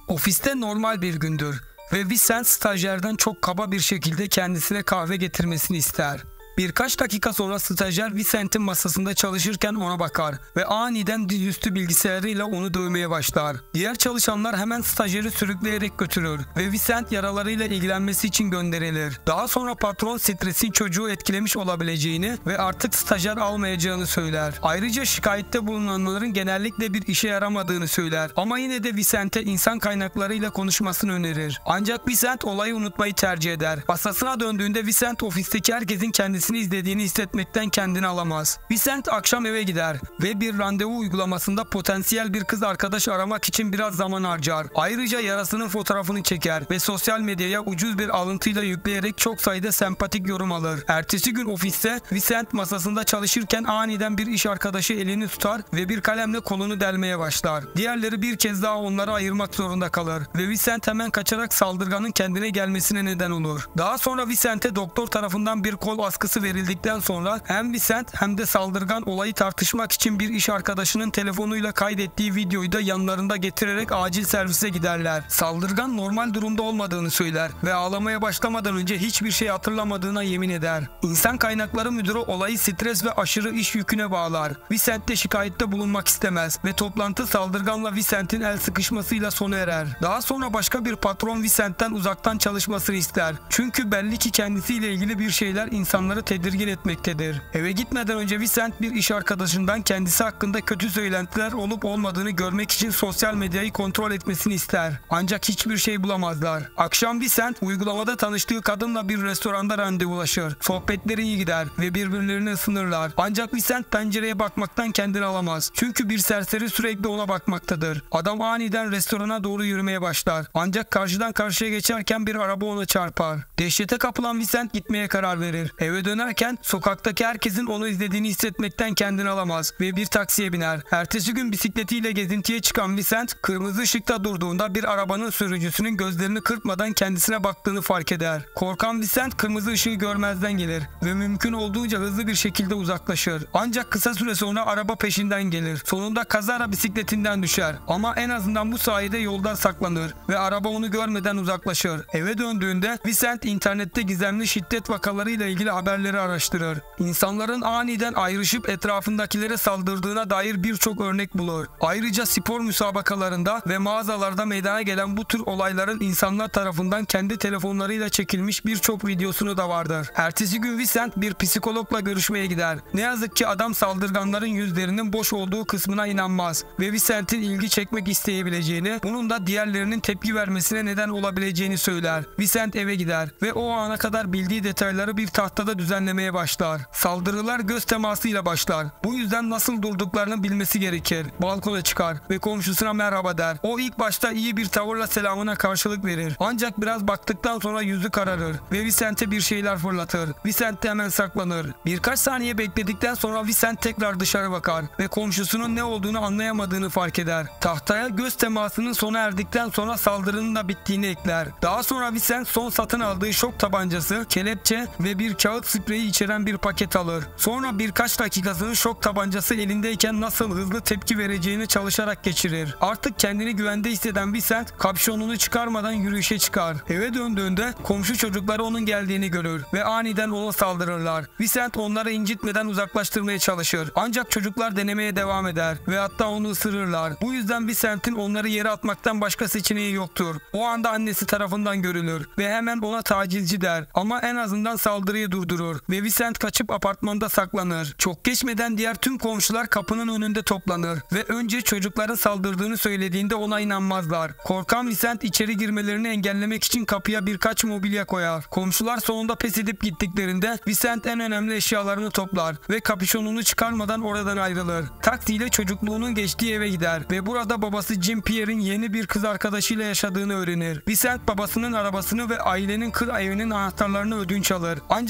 Ofiste normal bir gündür ve Vincent stajyerden çok kaba bir şekilde kendisine kahve getirmesini ister. Birkaç dakika sonra stajyer Vincent'in masasında çalışırken ona bakar ve aniden dizüstü bilgisayarıyla onu dövmeye başlar. Diğer çalışanlar hemen stajyeri sürükleyerek götürür ve Vincent yaralarıyla ilgilenmesi için gönderilir. Daha sonra patron stresin çocuğu etkilemiş olabileceğini ve artık stajyer almayacağını söyler. Ayrıca şikayette bulunanların genellikle bir işe yaramadığını söyler ama yine de Vincent'e insan kaynaklarıyla konuşmasını önerir. Ancak Vincent olayı unutmayı tercih eder. Masasına döndüğünde Vincent ofisteki herkesin kendisini izlediğini hissetmekten kendini alamaz. Vincent akşam eve gider ve bir randevu uygulamasında potansiyel bir kız arkadaş aramak için biraz zaman harcar. Ayrıca yarasının fotoğrafını çeker ve sosyal medyaya ucuz bir alıntıyla yükleyerek çok sayıda sempatik yorum alır. Ertesi gün ofiste Vincent masasında çalışırken aniden bir iş arkadaşı elini tutar ve bir kalemle kolunu delmeye başlar. Diğerleri bir kez daha onları ayırmak zorunda kalır ve Vincent hemen kaçarak saldırganın kendine gelmesine neden olur. Daha sonra Vincent'e doktor tarafından bir kol askısı verildikten sonra hem Vincent hem de saldırgan olayı tartışmak için bir iş arkadaşının telefonuyla kaydettiği videoyu da yanlarında getirerek acil servise giderler. Saldırgan normal durumda olmadığını söyler ve ağlamaya başlamadan önce hiçbir şey hatırlamadığına yemin eder. İnsan kaynakları müdürü olayı stres ve aşırı iş yüküne bağlar. Vincent de şikayette bulunmak istemez ve toplantı saldırganla Vincent'in el sıkışmasıyla sona erer. Daha sonra başka bir patron Vincent'ten uzaktan çalışmasını ister. Çünkü belli ki kendisiyle ilgili bir şeyler insanları tedirgin etmektedir. Eve gitmeden önce Vincent bir iş arkadaşından kendisi hakkında kötü söylentiler olup olmadığını görmek için sosyal medyayı kontrol etmesini ister. Ancak hiçbir şey bulamazlar. Akşam Vincent uygulamada tanıştığı kadınla bir restoranda randevulaşır. Sohbetleri iyi gider ve birbirlerini ısınırlar. Ancak Vincent pencereye bakmaktan kendini alamaz. Çünkü bir serseri sürekli ona bakmaktadır. Adam aniden restorana doğru yürümeye başlar. Ancak karşıdan karşıya geçerken bir araba ona çarpar. Dehşete kapılan Vincent gitmeye karar verir. Eve dönerken sokaktaki herkesin onu izlediğini hissetmekten kendini alamaz ve bir taksiye biner. Ertesi gün bisikletiyle gezintiye çıkan Vincent kırmızı ışıkta durduğunda bir arabanın sürücüsünün gözlerini kırpmadan kendisine baktığını fark eder. Korkan Vincent kırmızı ışığı görmezden gelir ve mümkün olduğunca hızlı bir şekilde uzaklaşır. Ancak kısa süre sonra araba peşinden gelir. Sonunda kazara bisikletinden düşer ama en azından bu sayede yoldan saklanır ve araba onu görmeden uzaklaşır. Eve döndüğünde Vincent internette gizemli şiddet vakalarıyla ilgili haberleri araştırır. İnsanların aniden ayrışıp etrafındakilere saldırdığına dair birçok örnek bulur. Ayrıca spor müsabakalarında ve mağazalarda meydana gelen bu tür olayların insanlar tarafından kendi telefonlarıyla çekilmiş birçok videosunu da vardır. Ertesi gün Vincent bir psikologla görüşmeye gider. Ne yazık ki adam saldırganların yüzlerinin boş olduğu kısmına inanmaz ve Vincent'in ilgi çekmek isteyebileceğini, bunun da diğerlerinin tepki vermesine neden olabileceğini söyler. Vincent eve gider ve o ana kadar bildiği detayları bir tahtada düzenlemeye başlar. Saldırılar göz temasıyla başlar. Bu yüzden nasıl durduklarını bilmesi gerekir. Balkona çıkar ve komşusuna merhaba der. O ilk başta iyi bir tavırla selamına karşılık verir. Ancak biraz baktıktan sonra yüzü kararır ve Vincent'e bir şeyler fırlatır. Vincent de hemen saklanır. Birkaç saniye bekledikten sonra Vincent tekrar dışarı bakar ve komşusunun ne olduğunu anlayamadığını fark eder. Tahtaya göz temasının sona erdikten sonra saldırının da bittiğini ekler. Daha sonra Vincent son satın aldığı şok tabancası, kelepçe ve bir kağıt spreyi içeren bir paket alır. Sonra birkaç dakikasını şok tabancası elindeyken nasıl hızlı tepki vereceğini çalışarak geçirir. Artık kendini güvende hisseden Vincent kapşonunu çıkarmadan yürüyüşe çıkar. Eve döndüğünde komşu çocukları onun geldiğini görür ve aniden ona saldırırlar. Vincent onları incitmeden uzaklaştırmaya çalışır. Ancak çocuklar denemeye devam eder ve hatta onu ısırırlar. Bu yüzden Vincent'in onları yere atmaktan başka seçeneği yoktur. O anda annesi tarafından görülür ve hemen ona tacizci der ama en azından saldırıyı durdurur ve Vincent kaçıp apartmanda saklanır. Çok geçmeden diğer tüm komşular kapının önünde toplanır ve önce çocukların saldırdığını söylediğinde ona inanmazlar. Korkan Vincent içeri girmelerini engellemek için kapıya birkaç mobilya koyar. Komşular sonunda pes edip gittiklerinde Vincent en önemli eşyalarını toplar ve kapüşonunu çıkarmadan oradan ayrılır. Taksiyle çocukluğunun geçtiği eve gider ve burada babası Jim Pierre'in yeni bir kız arkadaşıyla yaşadığını öğrenir. Vincent babasının arabasını ve ailenin kır evinin anahtarlarını ödünç alır. Ancak geceyi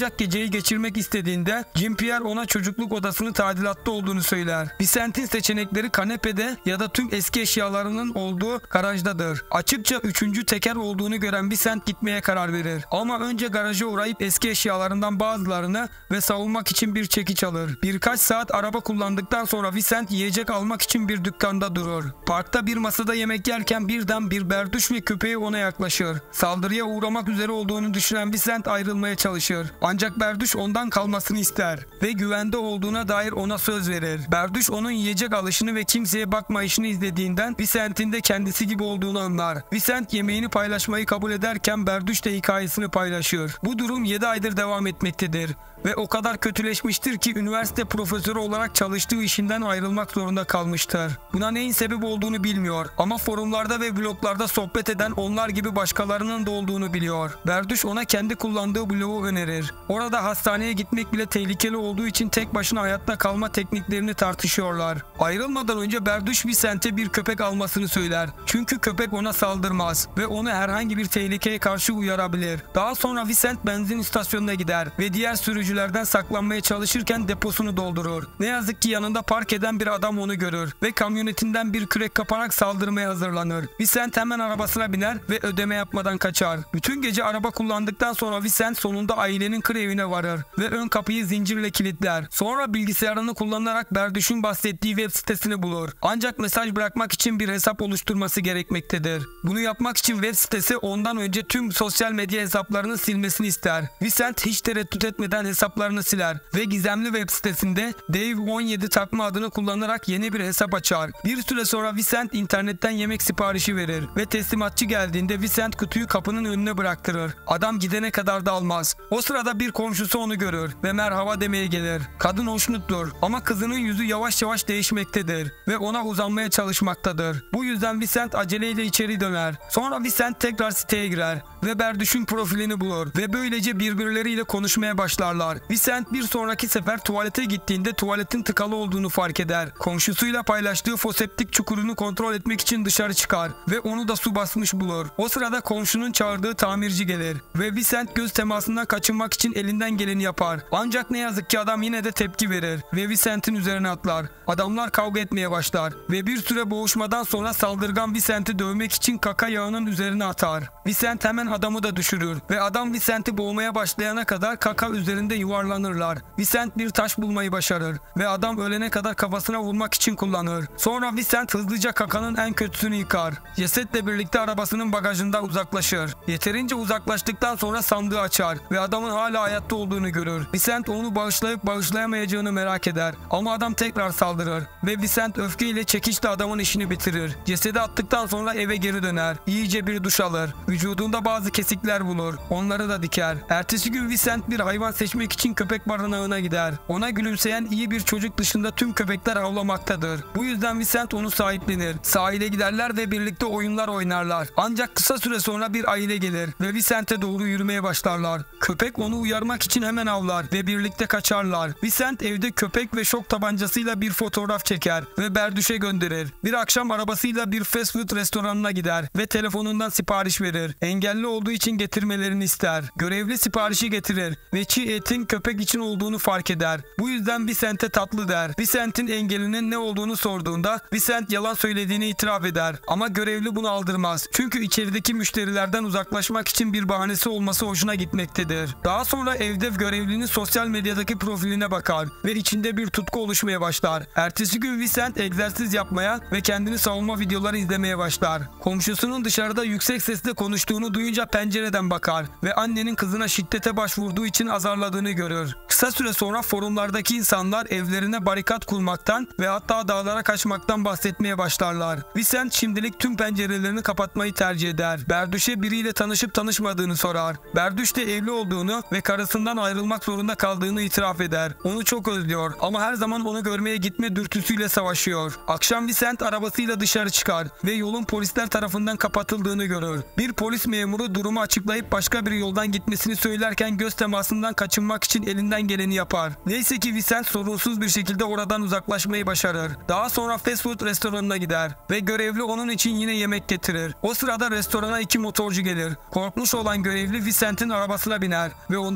geceyi geçirmek istediğinde Jean-Pierre ona çocukluk odasının tadilatta olduğunu söyler. Vicent'in seçenekleri kanepede ya da tüm eski eşyalarının olduğu garajdadır. Açıkça 3. teker olduğunu gören Vicent gitmeye karar verir. Ama önce garaja uğrayıp eski eşyalarından bazılarını ve savunmak için bir çekiç alır. Birkaç saat araba kullandıktan sonra Vicent yiyecek almak için bir dükkanda durur. Parkta bir masada yemek yerken birden bir berduş ve köpeği ona yaklaşır. Saldırıya uğramak üzere olduğunu düşünen Vicent ayrılmaya çalışır. Ancak berduş ondan kalmasını ister ve güvende olduğuna dair ona söz verir. Berduş onun yiyecek alışını ve kimseye bakmayışını izlediğinden Vicent'in de kendisi gibi olduğunu anlar. Vicent yemeğini paylaşmayı kabul ederken berduş da hikayesini paylaşıyor. Bu durum 7 aydır devam etmektedir ve o kadar kötüleşmiştir ki üniversite profesörü olarak çalıştığı işinden ayrılmak zorunda kalmıştır. Buna neyin sebep olduğunu bilmiyor ama forumlarda ve bloglarda sohbet eden onlar gibi başkalarının da olduğunu biliyor. Berduş ona kendi kullandığı blogu önerir. Orada hastaneye gitmek bile tehlikeli olduğu için tek başına hayatta kalma tekniklerini tartışıyorlar. Ayrılmadan önce Berduş Vicent'e bir köpek almasını söyler. Çünkü köpek ona saldırmaz ve onu herhangi bir tehlikeye karşı uyarabilir. Daha sonra Vicent benzin istasyonuna gider ve diğer sürücülerden saklanmaya çalışırken deposunu doldurur. Ne yazık ki yanında park eden bir adam onu görür ve kamyonetinden bir kürek kaparak saldırmaya hazırlanır. Vicent hemen arabasına biner ve ödeme yapmadan kaçar. Bütün gece araba kullandıktan sonra Vicent sonunda ailenin kır evine varır ve ön kapıyı zincirle kilitler. Sonra bilgisayarını kullanarak Berduş'un bahsettiği web sitesini bulur. Ancak mesaj bırakmak için bir hesap oluşturması gerekmektedir. Bunu yapmak için web sitesi ondan önce tüm sosyal medya hesaplarını silmesini ister. Vicent hiç tereddüt etmeden hesaplarını siler ve gizemli web sitesinde Dave 17 takma adını kullanarak yeni bir hesap açar. Bir süre sonra Vicent internetten yemek siparişi verir ve teslimatçı geldiğinde Vicent kutuyu kapının önüne bıraktırır. Adam gidene kadar da almaz. O sırada bir komşusu onu görür ve merhaba demeye gelir. Kadın hoşnuttur ama kızının yüzü yavaş yavaş değişmektedir ve ona uzanmaya çalışmaktadır. Bu yüzden Vicent aceleyle içeri döner. Sonra Vicent tekrar siteye girer ve Berduş'un profilini bulur ve böylece birbirleriyle konuşmaya başlarlar. Vicent bir sonraki sefer tuvalete gittiğinde tuvaletin tıkalı olduğunu fark eder. Komşusuyla paylaştığı foseptik çukurunu kontrol etmek için dışarı çıkar ve onu da su basmış bulur. O sırada komşunun çağırdığı tamirci gelir ve Vicent göz temasından kaçınmak için elinden geleni yapar. Ancak ne yazık ki adam yine de tepki verir ve Vicent'in üzerine atlar. Adamlar kavga etmeye başlar ve bir süre boğuşmadan sonra saldırgan Vicent'i dövmek için kaka yağının üzerine atar. Vicent hemen adamı da düşürür ve adam Vicent'i boğmaya başlayana kadar kaka üzerinde yuvarlanırlar. Vicent bir taş bulmayı başarır ve adam ölene kadar kafasına vurmak için kullanır. Sonra Vicent hızlıca kakanın en kötüsünü yıkar. Cesetle birlikte arabasının bagajından uzaklaşır. Yeterince uzaklaştıktan sonra sandığı açar ve adamın hala hayatta olduğunu görür. Vicent onu bağışlayıp bağışlayamayacağını merak eder ama adam tekrar saldırır ve Vicent öfkeyle çekiçle adamın işini bitirir. Cesedi attıktan sonra eve geri döner. İyice bir duş alır. Vücudunda bazı kesikler bulur. Onları da diker. Ertesi gün Vicent bir hayvan seçmek için köpek barınağına gider. Ona gülümseyen iyi bir çocuk dışında tüm köpekler avlamaktadır. Bu yüzden Vicent onu sahiplenir. Sahile giderler ve birlikte oyunlar oynarlar. Ancak kısa süre sonra bir aile gelir ve Vicent'e doğru yürümeye başlarlar. Köpek onu uyarmak için hemen avlar ve birlikte kaçarlar. Vicent evde köpek ve şok tabancasıyla bir fotoğraf çeker ve Berduş'e gönderir. Bir akşam arabasıyla bir fast food restoranına gider ve telefonundan sipariş verir. Engelli olduğu için getirmelerini ister. Görevli siparişi getirir ve çiğ etin köpek için olduğunu fark eder. Bu yüzden Vicent'e tatlı der. Vicent'in engelinin ne olduğunu sorduğunda Vicent yalan söylediğini itiraf eder. Ama görevli bunu aldırmaz. Çünkü içerideki müşterilerden uzaklaşmak için bir bahanesi olması hoşuna gitmektedir. Daha sonra evde görevlinin sosyal medyadaki profiline bakar ve içinde bir tutku oluşmaya başlar. Ertesi gün Vicent egzersiz yapmaya ve kendini savunma videoları izlemeye başlar. Komşusunun dışarıda yüksek sesle konuştuğunu duyunca pencereden bakar ve annenin kızına şiddete başvurduğu için azarladığını görür. Kısa süre sonra forumlardaki insanlar evlerine barikat kurmaktan ve hatta dağlara kaçmaktan bahsetmeye başlarlar. Vicent şimdilik tüm pencerelerini kapatmayı tercih eder. Berduş'e biriyle tanışıp tanışmadığını sorar. Berduş de evli olduğunu ve karısından ayrılmak zorunda kaldığını itiraf eder. Onu çok özlüyor ama her zaman onu görmeye gitme dürtüsüyle savaşıyor. Akşam Vicent arabasıyla dışarı çıkar ve yolun polisler tarafından kapatıldığını görür. Bir polis memuru durumu açıklayıp başka bir yoldan gitmesini söylerken göz temasından kaçınmak için elinden geleni yapar. Neyse ki Vicent sorunsuz bir şekilde oradan uzaklaşmayı başarır. Daha sonra fast food restoranına gider ve görevli onun için yine yemek getirir. O sırada restorana 2 motorcu gelir. Korkmuş olan görevli Vicent'in arabasına biner ve ondan uzaklaşır.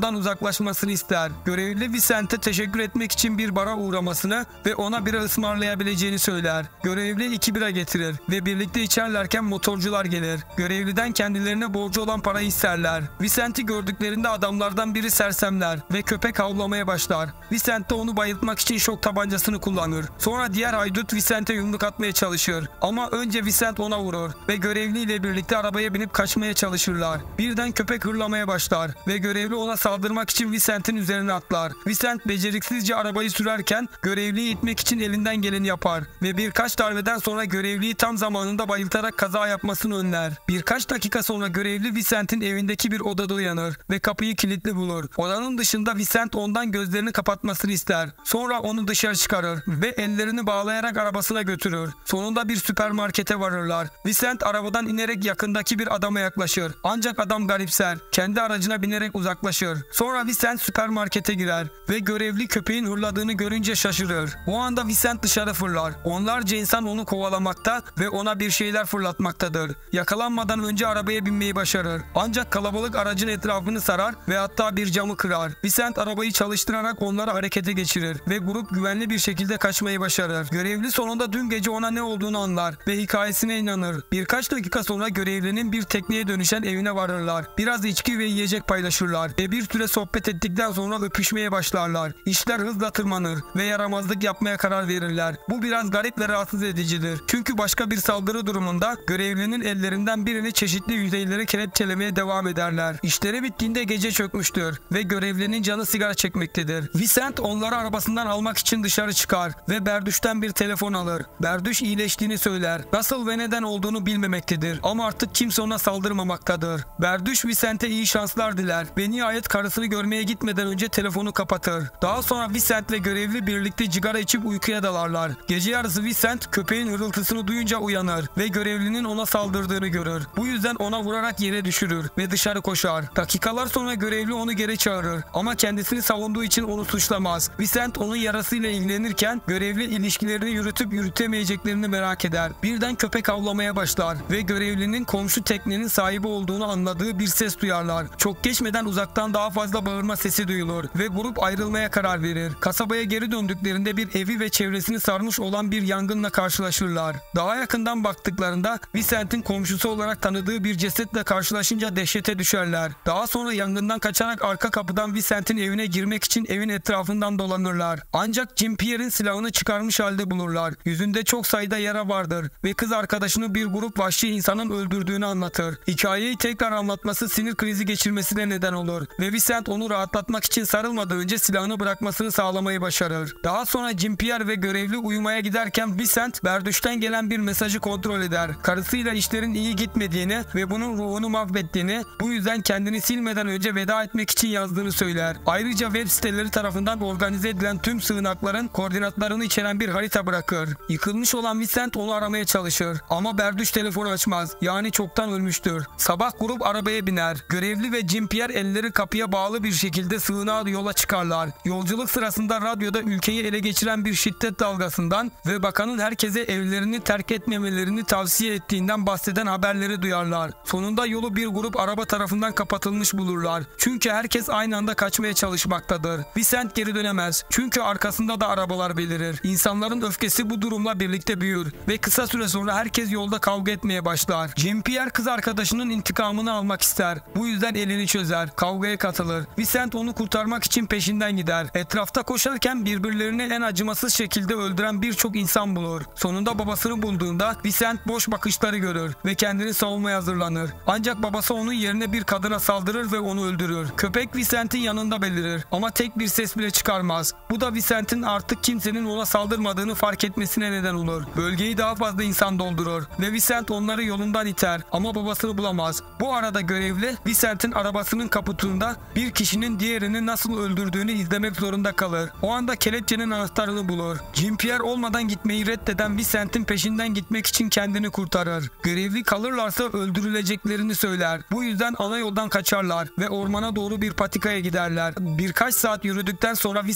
yaklaşmasını ister. Görevli Vicent'e teşekkür etmek için bir bara uğramasını ve ona bira ısmarlayabileceğini söyler. Görevli 2 bira getirir ve birlikte içerlerken motorcular gelir. Görevliden kendilerine borcu olan parayı isterler. Vicent'i gördüklerinde adamlardan biri sersemler ve köpek havlamaya başlar. Vicent de onu bayıltmak için şok tabancasını kullanır. Sonra diğer haydut Vicent'e yumruk atmaya çalışır. Ama önce Vicent ona vurur ve görevliyle birlikte arabaya binip kaçmaya çalışırlar. Birden köpek hırlamaya başlar ve görevli ona saldırmak için Vicent'in üzerine atlar. Vicent beceriksizce arabayı sürerken görevliyi itmek için elinden geleni yapar ve birkaç darbeden sonra görevliyi tam zamanında bayıltarak kaza yapmasını önler. Birkaç dakika sonra görevli Vicent'in evindeki bir odada uyanır ve kapıyı kilitli bulur. Odanın dışında Vicent ondan gözlerini kapatmasını ister. Sonra onu dışarı çıkarır ve ellerini bağlayarak arabasına götürür. Sonunda bir süpermarkete varırlar. Vicent arabadan inerek yakındaki bir adama yaklaşır. Ancak adam garipser. Kendi aracına binerek uzaklaşır. Sonra Vicent süpermarkete girer ve görevli köpeğin hırladığını görünce şaşırır. O anda Vicent dışarı fırlar. Onlarca insan onu kovalamakta ve ona bir şeyler fırlatmaktadır. Yakalanmadan önce arabaya binmeyi başarır. Ancak kalabalık aracın etrafını sarar ve hatta bir camı kırar. Vicent arabayı çalıştırarak onları harekete geçirir ve grup güvenli bir şekilde kaçmayı başarır. Görevli sonunda dün gece ona ne olduğunu anlar ve hikayesine inanır. Birkaç dakika sonra görevlinin bir tekneye dönüşen evine varırlar. Biraz içki ve yiyecek paylaşırlar ve bir süre sohbet ettikten sonra öpüşmeye başlarlar. İşler hızla tırmanır ve yaramazlık yapmaya karar verirler. Bu biraz garip ve rahatsız edicidir. Çünkü başka bir saldırı durumunda görevlinin ellerinden birini çeşitli yüzeylere kelepçelemeye devam ederler. İşleri bittiğinde gece çökmüştür ve görevlinin canı sigara çekmektedir. Vicent onları arabasından almak için dışarı çıkar ve Berdüş'ten bir telefon alır. Berdüş iyileştiğini söyler. Nasıl ve neden olduğunu bilmemektedir ama artık kimse ona saldırmamaktadır. Berdüş Vicent'e iyi şanslar diler ve nihayet karısını görmeye gitmeden önce telefonu kapatır. Daha sonra Vicent ve görevli birlikte cigara içip uykuya dalarlar. Gece yarısı Vicent köpeğin hırıltısını duyunca uyanır ve görevlinin ona saldırdığını görür. Bu yüzden ona vurarak yere düşürür ve dışarı koşar. Dakikalar sonra görevli onu geri çağırır ama kendisini savunduğu için onu suçlamaz. Vicent onun yarasıyla ilgilenirken görevli ilişkilerini yürütüp yürütemeyeceklerini merak eder. Birden köpek havlamaya başlar ve görevlinin komşu teknenin sahibi olduğunu anladığı bir ses duyarlar. Çok geçmeden uzaktan daha fazla bağırma sesi duyulur ve grup ayrılmaya karar verir. Kasabaya geri döndüklerinde bir evi ve çevresini sarmış olan bir yangınla karşılaşırlar. Daha yakından baktıklarında Vicent'in komşusu olarak tanıdığı bir cesetle karşılaşınca dehşete düşerler. Daha sonra yangından kaçarak arka kapıdan Vicent'in evine girmek için evin etrafından dolanırlar. Ancak Jim Pierre'in silahını çıkarmış halde bulurlar. Yüzünde çok sayıda yara vardır ve kız arkadaşını bir grup vahşi insanın öldürdüğünü anlatır. Hikayeyi tekrar anlatması sinir krizi geçirmesine neden olur ve Vicent onu rahatlatmak için sarılmadan önce silahını bırakmasını sağlamayı başarır. Daha sonra Jim Pierre ve görevli uyumaya giderken Vicent Berdüş'ten gelen bir mesajı kontrol eder. Karısıyla işlerin iyi gitmediğini ve bunun ruhunu mahvettiğini, bu yüzden kendini silmeden önce veda etmek için yazdığını söyler. Ayrıca web siteleri tarafından organize edilen tüm sığınakların koordinatlarını içeren bir harita bırakır. Yıkılmış olan Vicent onu aramaya çalışır ama Berdüş telefonu açmaz. Yani çoktan ölmüştür. Sabah grup arabaya biner. Görevli ve Jim Pierre elleri kapıya bağlı bir şekilde sığınağa yola çıkarlar. Yolculuk sırasında radyoda ülkeyi ele geçiren bir şiddet dalgasından ve bakanın herkese evlerini terk etmemelerini tavsiye ettiğinden bahseden haberleri duyarlar. Sonunda yolu bir grup araba tarafından kapatılmış bulurlar. Çünkü herkes aynı anda kaçmaya çalışmaktadır. Vicent geri dönemez. Çünkü arkasında da arabalar belirir. İnsanların öfkesi bu durumla birlikte büyür ve kısa süre sonra herkes yolda kavga etmeye başlar. Jim Pierre kız arkadaşının intikamını almak ister. Bu yüzden elini çözer. Kavgaya katılır. Vicent onu kurtarmak için peşinden gider. Etrafta koşarken birbirlerini en acımasız şekilde öldüren birçok insan bulur. Sonunda babasını bulduğunda Vicent boş bakışları görür ve kendini savunmaya hazırlanır. Ancak babası onun yerine bir kadına saldırır ve onu öldürür. Köpek Vicent'in yanında belirir ama tek bir ses bile çıkarmaz. Bu da Vicent'in artık kimsenin ona saldırmadığını fark etmesine neden olur. Bölgeyi daha fazla insan doldurur ve Vicent onları yolundan iter ama babasını bulamaz. Bu arada görevli Vicent'in arabasının kaputunda bir kişinin diğerini nasıl öldürdüğünü izlemek zorunda kalır. O anda kelepçenin anahtarını bulur. Jim Pierre olmadan gitmeyi reddeden Vicent'in peşinden gitmek için kendini kurtarır. Görevli kalırlarsa öldürüleceklerini söyler. Bu yüzden ana yoldan kaçarlar ve ormana doğru bir patikaya giderler. Birkaç saat yürüdükten sonra Vicent'in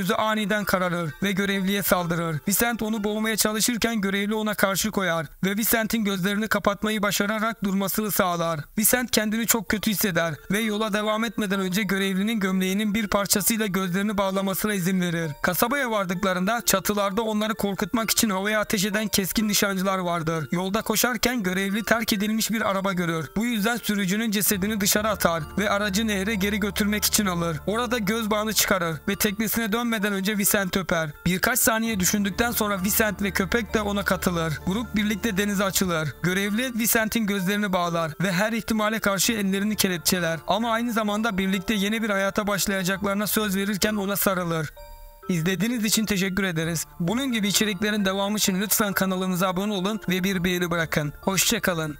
yüzü aniden kararır ve görevliye saldırır. Vincent onu boğmaya çalışırken görevli ona karşı koyar ve Vincent'in gözlerini kapatmayı başararak durmasını sağlar. Vincent kendini çok kötü hisseder ve yola devam etmeden önce görevlinin gömleğinin bir parçasıyla gözlerini bağlamasına izin verir. Kasabaya vardıklarında çatılarda onları korkutmak için havaya ateş eden keskin nişancılar vardır. Yolda koşarken görevli terk edilmiş bir araba görür. Bu yüzden sürücünün cesedini dışarı atar ve aracı nehre geri götürmek için alır. Orada göz bağını çıkarır ve teknesine dönmeden önce Vincent'i öper. Birkaç saniye düşündükten sonra Vincent ve köpek de ona katılır. Grup birlikte denize açılır. Görevli Vincent'in gözlerini bağlar ve her ihtimale karşı ellerini kelepçeler. Ama aynı zamanda birlikte yeni bir hayata başlayacaklarına söz verirken ona sarılır. İzlediğiniz için teşekkür ederiz. Bunun gibi içeriklerin devamı için lütfen kanalımıza abone olun ve bir beğeni bırakın. Hoşça kalın.